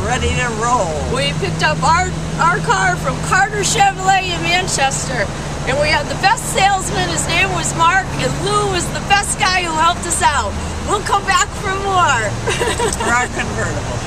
ready to roll. We picked up our car from Carter Chevrolet in Manchester, and we had the best salesman. His name was Mark, and Lou was the best guy who helped us out. We'll come back for more. For our convertible.